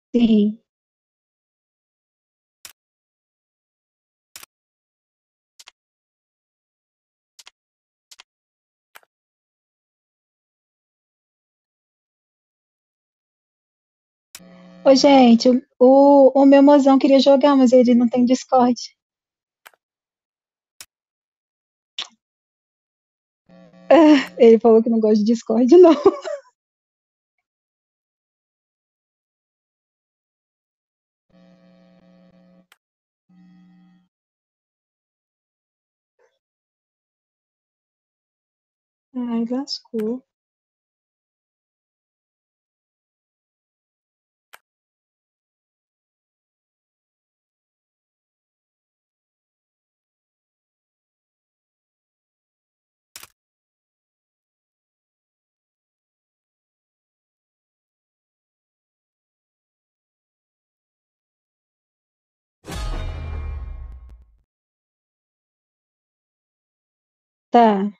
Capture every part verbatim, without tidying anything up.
Sim. Ô, gente, o, o meu mozão queria jogar, mas ele não tem Discord. Ah, ele falou que não gosta de Discord, não. Ai, lascou. Tá.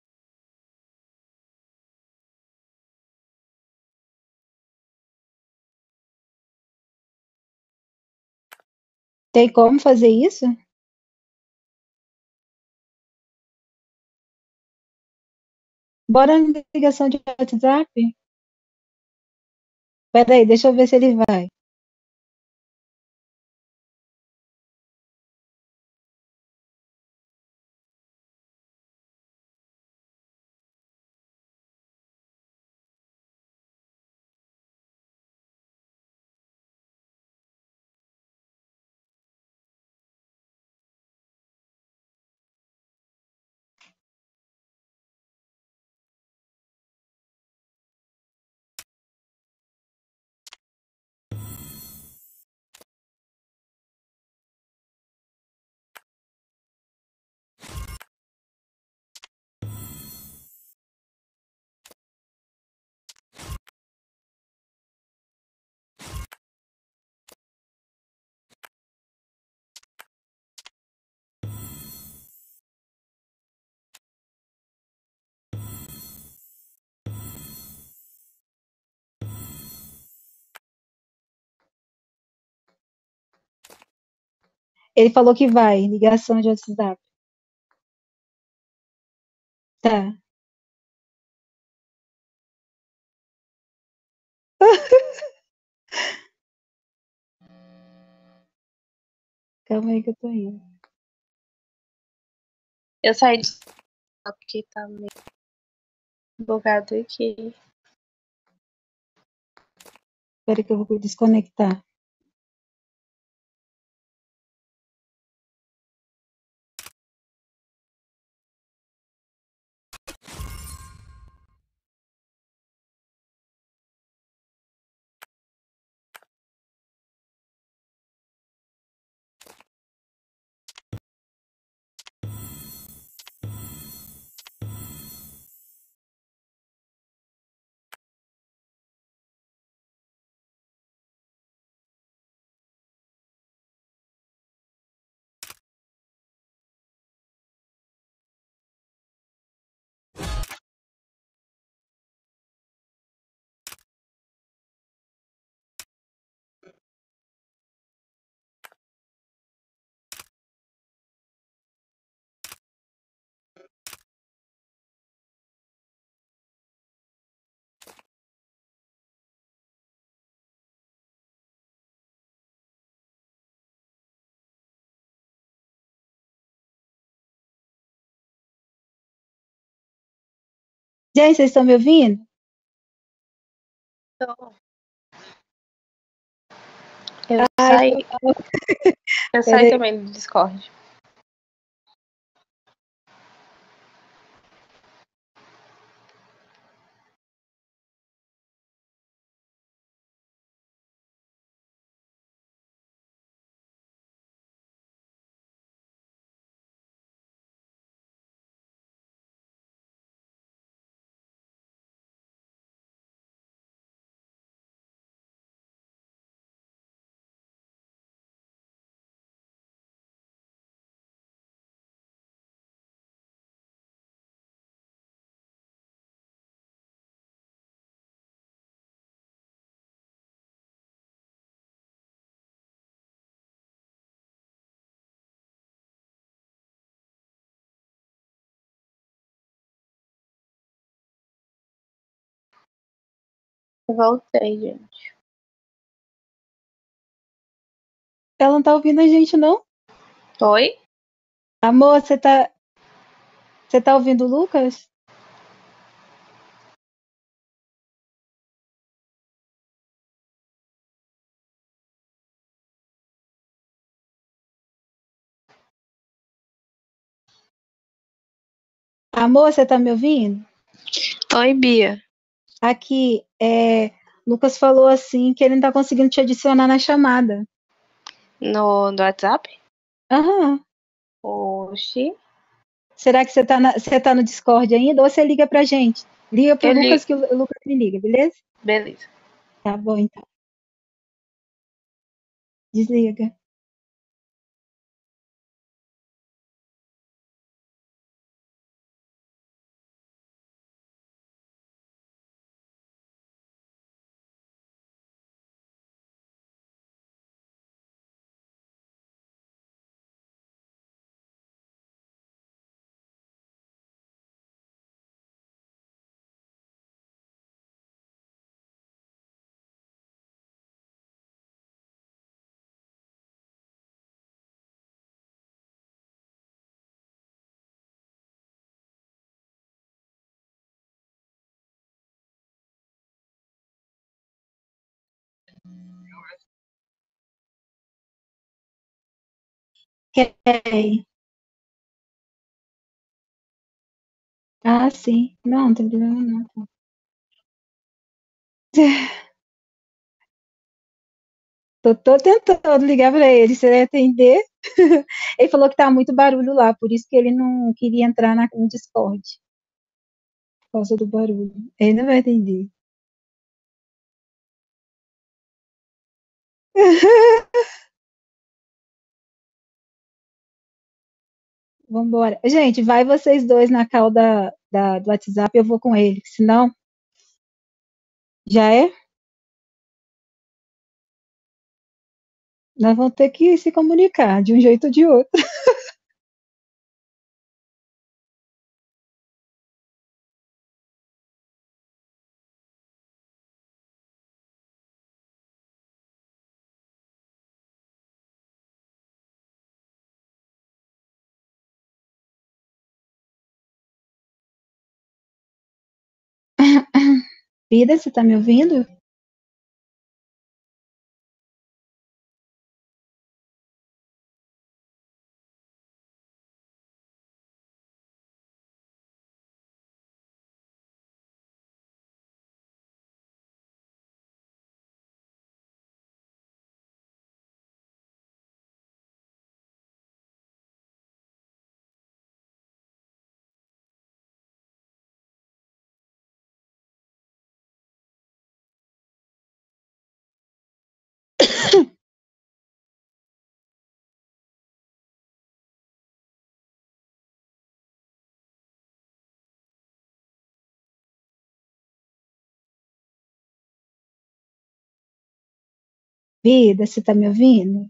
Tem como fazer isso? Bora na ligação de WhatsApp? Peraí, deixa eu ver se ele vai. Ele falou que vai, ligação de WhatsApp. Tá. Calma aí que eu tô indo. Eu saí de porque tá meio bugado aqui. Espera que eu vou desconectar. Gente, vocês estão me ouvindo? Então, eu Ai, saí. foi mal. Eu saí Peraí. também do Discord. Voltei, gente. Ela não tá ouvindo a gente, não? Oi? Amor, você tá, você tá ouvindo o Lucas? Amor, você tá me ouvindo? Oi, Bia. Aqui, é, Lucas falou assim que ele não tá conseguindo te adicionar na chamada. No, no WhatsApp? Aham. Oxi. Será que você tá, na- você tá no Discord ainda? Ou você liga pra gente? Liga pro Ele. Lucas que o Lucas me liga, beleza? Beleza. Tá bom, então. Desliga. Quer? Ah, sim. Não, não tem problema não. Tô, tô tentando ligar pra ele, se ele atender. Ele falou que tá muito barulho lá, por isso que ele não queria entrar na, no Discord, por causa do barulho. Ele não vai atender. Vambora. Gente, vai vocês dois na call da, da- do WhatsApp, eu vou com ele. Senão, já é? Nós vamos ter que se comunicar de um jeito ou de outro. Vida, você tá me ouvindo? Vida, você tá me ouvindo?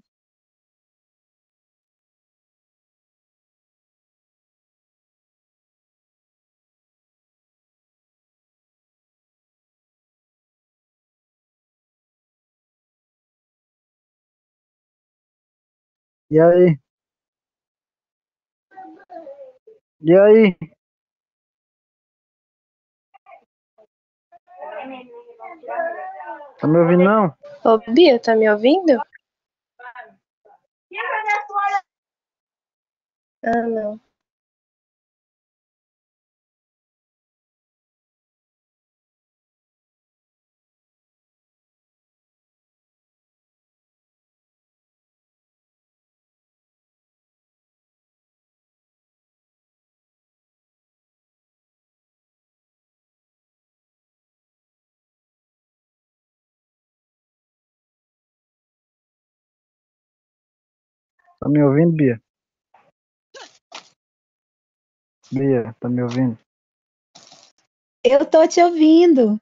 E aí? E aí? Tá me ouvindo não? Ô, Bia, tá me ouvindo? Ah, não. Tá me ouvindo, Bia? Bia, tá me ouvindo? Eu tô te ouvindo.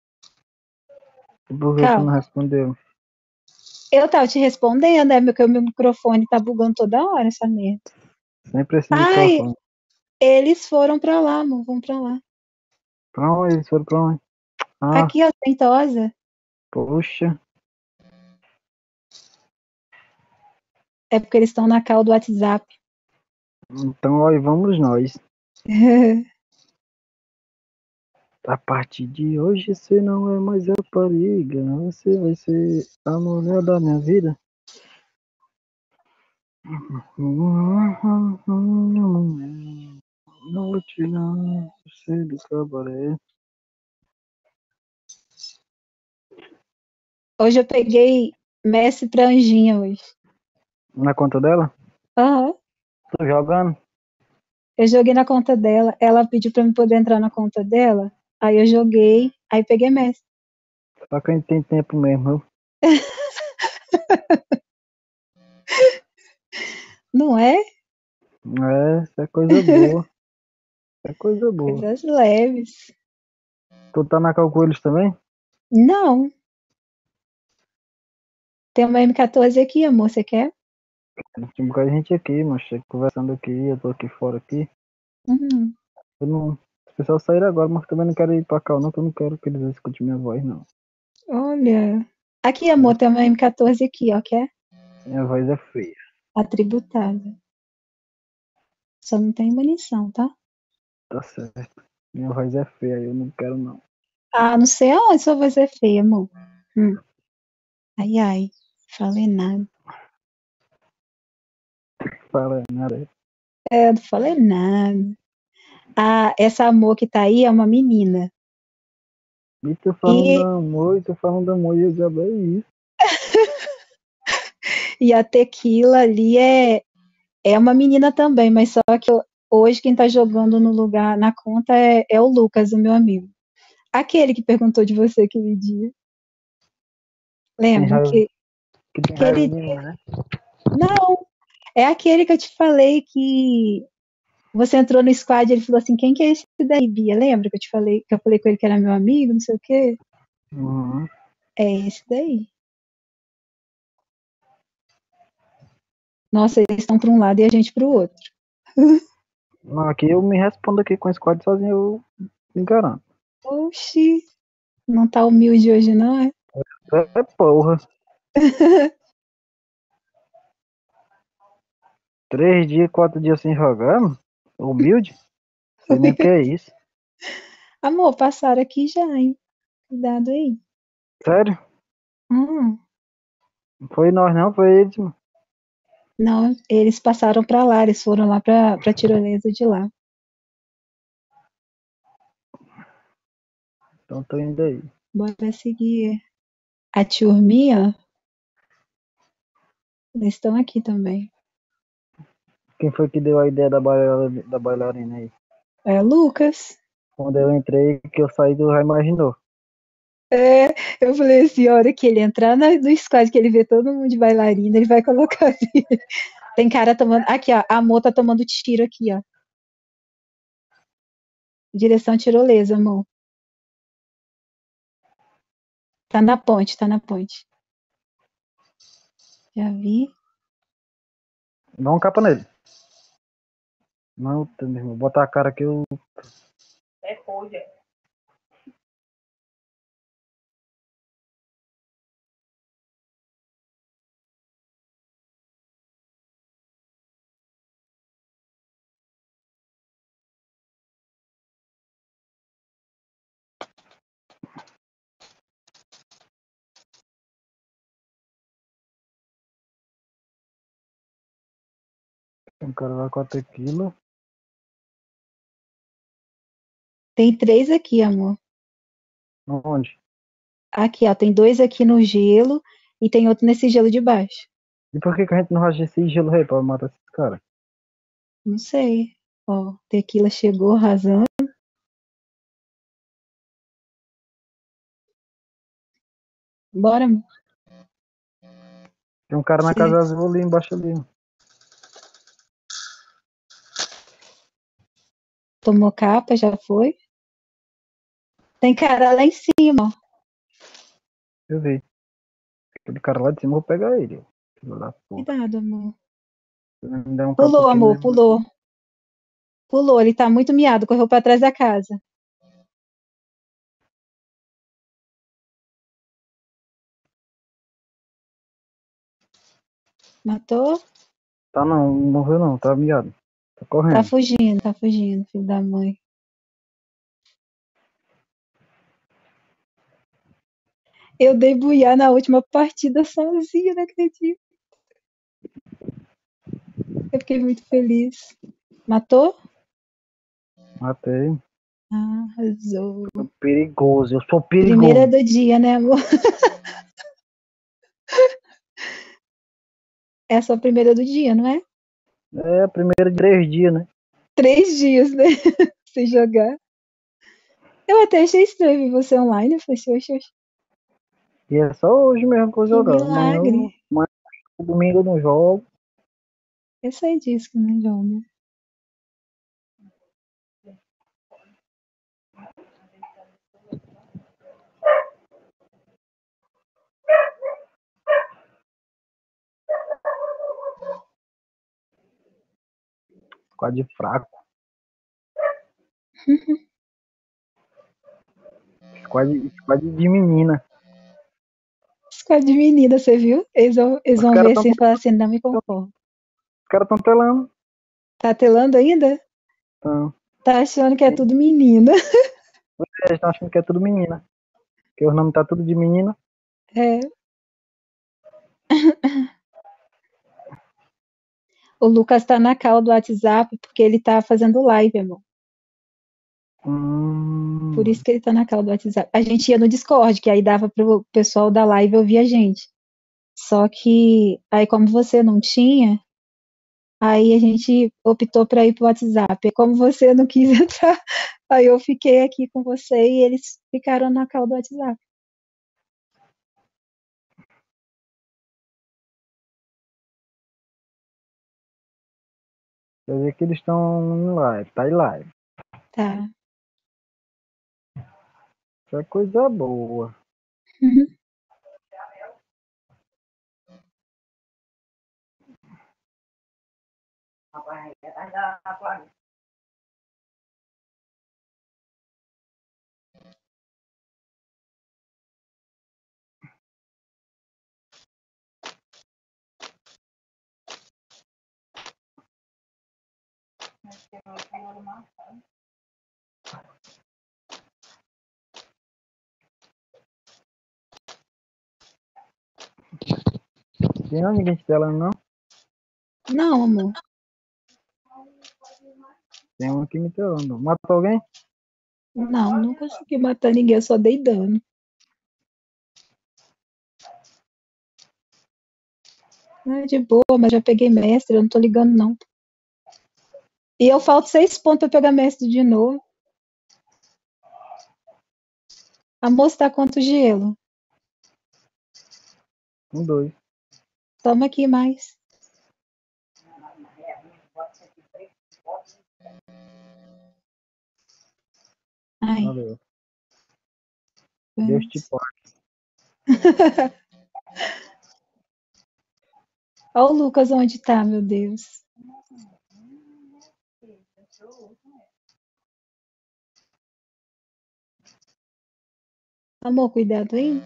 E por que tu não Calma. respondeu? Eu tava te respondendo, é porque o meu microfone tá bugando toda hora, essa merda. Sempre esse Ai, microfone. eles foram pra lá, amor, vão pra lá. Pra onde? Eles foram pra onde? Ah, Aqui, ó, Ventosa. poxa. É porque eles estão na call do WhatsApp. Então, olha, vamos nós. A partir de hoje você não é mais rapariga. Você vai ser a mulher da minha vida. Não vou tirar você do cabaré. Hoje eu peguei Messi pra Anjinha hoje. Na conta dela? Aham. Tô jogando. Eu joguei na conta dela. Ela pediu pra eu poder entrar na conta dela. Aí eu joguei. Aí peguei Messi. Só que a gente tem tempo mesmo. Não é? É, isso é coisa boa. É coisa boa. Coisas leves. Tu tá na cal com eles também? Não. Tem uma M quatorze aqui, amor. Você quer? Tem um bocado de gente aqui, mas chega conversando aqui, eu tô aqui fora aqui. Uhum. Eu não. Os pessoal saíram agora, mas também não quero ir pra cá não, que eu não quero que eles escutem minha voz, não. Olha. Aqui, amor, tem uma M quatorze aqui, ó. Quer? Minha voz é feia. Atributada. Só não tem munição, tá? Tá certo. Minha voz é feia, eu não quero não. Ah, não sei aonde sua voz é feia, amor. Hum. Ai, ai. Falei nada. Fala nada. É, não falei nada. Ah, essa amor que tá aí é uma menina. E tu falando E, da amor, e tu falando da amor, e eu já é isso. e a Tequila ali é, é uma menina também, mas só que eu- hoje quem tá jogando no lugar, na conta, é, é o Lucas, o meu amigo. Aquele que perguntou de você aquele dia. Tem Lembra? raiva, Que, que tem raiva aquele de mim, né? Não, é aquele que eu te falei que você entrou no squad e ele falou assim, quem que é esse daí, Bia? Lembra que eu te falei, que eu falei com ele que era meu amigo, não sei o quê? Uhum. É esse daí. Nossa, eles estão para um lado e a gente para o outro. Não, aqui eu me respondo aqui com o squad sozinho, eu me garanto. Oxi, não tá humilde hoje não, é? É porra. Três dias, quatro dias sem jogar, mano? Humilde? Sei nem o que é isso. Amor, passaram aqui já, hein? Cuidado aí. Sério? Hum, Não foi nós não, foi eles, mano. não, eles passaram para lá, eles foram lá para pra tirolesa de lá. Então tô indo aí. Bora seguir a turminha. Eles estão aqui também. Quem foi que deu a ideia da bailarina, da bailarina aí? É, Lucas. Quando eu entrei, que eu saí do já imaginou. É, eu falei assim, a hora que ele entrar na- no squad, que ele vê todo mundo de bailarina, ele vai colocar assim. Tem cara tomando. Aqui, ó. A Amor tá tomando tiro aqui, ó. Direção tirolesa, amor. Tá na ponte, tá na ponte. Já vi. Dá um capa nele. Não, meu irmão, botar a cara aqui, eu. É folha. Um cara lá com a tequila. Tem três aqui, amor. Onde? Aqui, ó. Tem dois aqui no gelo e tem outro nesse gelo de baixo. E por que, que a gente não racha esse gelo aí pra matar esses caras? Não sei. Ó, Tequila chegou arrasando. Bora, amor. Tem um cara na Cê casa azul ali embaixo ali. tomou capa, já foi. Tem cara lá em cima, ó. Eu vi. Aquele cara lá de cima, eu vou pegar ele. Filho da puta. Cuidado, amor. Se ele me der um capa Pulou, aqui amor, mesmo. pulou. Pulou, ele tá muito miado, correu pra trás da casa. Matou? Tá não, não morreu não, tá miado. Tá Tá correndo. fugindo, tá fugindo, filho da mãe. Eu dei buiá na última partida sozinha, não acredito. Eu fiquei muito feliz. Matou? Matei. Ah, arrasou. Sou perigoso, eu sou Primeira perigoso. do dia, né, amor? É a sua primeira do dia, não é? É a primeira de três dias, né? Três dias, né? Sem jogar. Eu até achei estranho ver você online. Eu falei assim, oxe, oxe, E é só hoje mesmo que eu vou que jogar. Amanhã, eu- milagre. amanhã domingo eu não jogo. Eu sei disso que não joga. Quase fraco. Squad, squad de menina. Squad de menina, você viu? Eles vão, eles Os vão caras ver estão assim e falar assim, não me conformo. os cara tão telando. Tá telando ainda? Então, Tá achando que é tudo menina. eles estão achando que é tudo menina. Que o nome tá tudo de menina. É. O Lucas tá na call do WhatsApp porque ele tá fazendo live, amor. Por Hum, isso que ele tá na call do WhatsApp. A gente ia no Discord, que aí dava pro pessoal da live ouvir a gente. Só que aí como você não tinha, aí a gente optou para ir pro WhatsApp. E como você não quis entrar, aí eu fiquei aqui com você e eles ficaram na call do WhatsApp. quer dizer que eles estão em live, tá em live. Tá. Isso é coisa boa. Uhum. Tem não, ninguém te telando não. Não, amor. Tem um aqui me telando. Matou alguém? Não, não consegui matar ninguém, eu só dei dano. Ah, de boa, mas já peguei mestre, eu não tô ligando não. E eu falto seis pontos pra pegar mestre de novo. A moça tá quanto gelo? Um, dois. Toma aqui mais. Ai, Valeu. Deus te vamos. pague. Olha o Lucas onde tá, meu Deus. Amor, cuidado aí.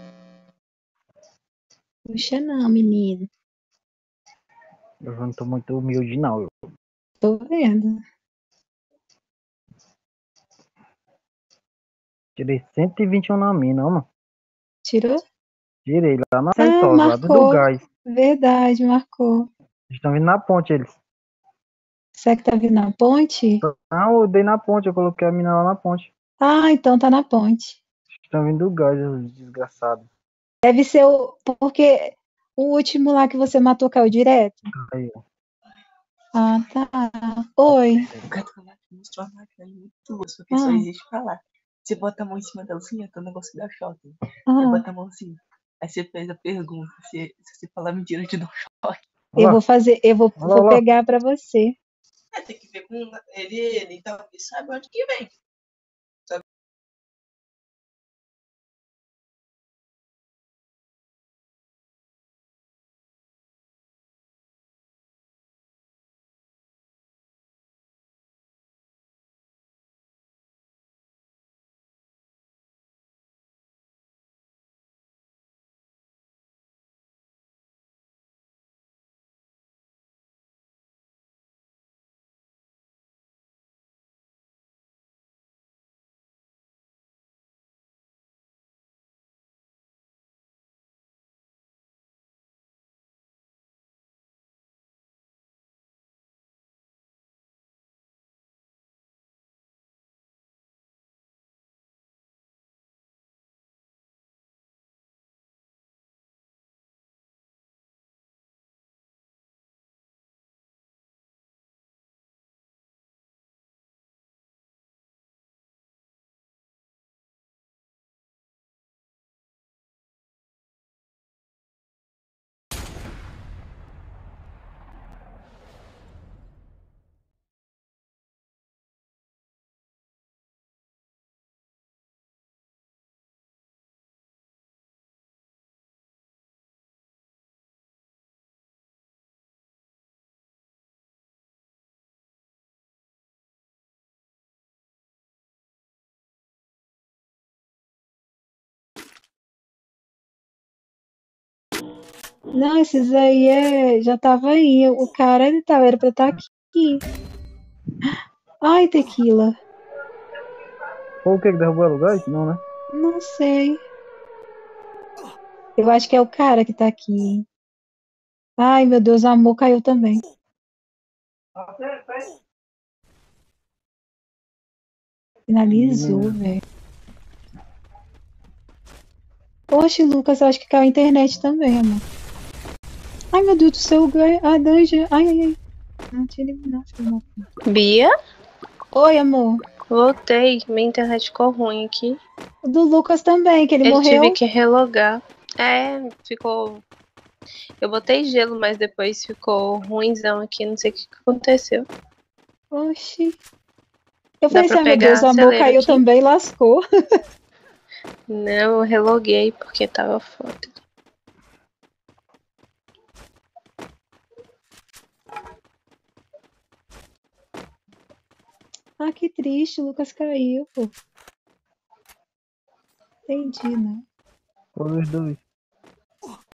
Puxa não, menino. Eu não tô muito humilde não. Eu Tô vendo. tirei cento e vinte e um na mina, ó, mano. Tirou? Tirei lá na Ah, Ventosa, lá dentro do marcou. gás. Verdade, marcou. Eles estão vindo na ponte, eles. Será que tá vindo na ponte? Não, eu dei na ponte, eu coloquei a mina lá na ponte. Ah, então tá na ponte. Estão vindo do gás, os desgraçados. Deve ser o. Porque o último lá que você matou caiu direto. Aí, ó. Ah, tá. Oi. O gato com a máquina mostrou uma máquina muito boa, só que Ah, só existe pra lá. Você bota a mão em cima dela assim, até o negócio da choque. Você ah. bota a mão assim. Aí você fez a pergunta. Se, se você falar mentira, eu te dou um choque. Eu Olha vou lá, fazer, eu vou, olha lá, vou olha lá. pegar pra você. É, tem que ver com ele, ele então, ele sabe onde que vem. Não, esses aí é, já tava aí. O cara, ele tava, era pra estar aqui. Ai, tequila. Ou o que que derrubou ela? O gás? Não, né? Não sei. Eu acho que é o cara que tá aqui. Ai, meu Deus, o amor caiu também. Finalizou, velho. Oxe, Lucas, eu acho que caiu a internet também, amor. Ai, meu Deus do céu, o ganho. A Danja. Ai, ai, ai. Não tinha eliminado, filho. Bia? Oi, amor. Voltei. Minha internet ficou ruim aqui. O do Lucas também, que ele Eu tive morreu. que relogar. É, ficou. Eu botei gelo, mas depois ficou ruimzão aqui. Não sei o que que aconteceu. Oxi. Eu Dá falei assim, pra ai meu Deus, pegar o amor celeiro caiu aqui? também, lascou. Não, eu reloguei porque tava foda. Ah, que triste, o Lucas caiu, pô. Entendi, né? Foram os dois.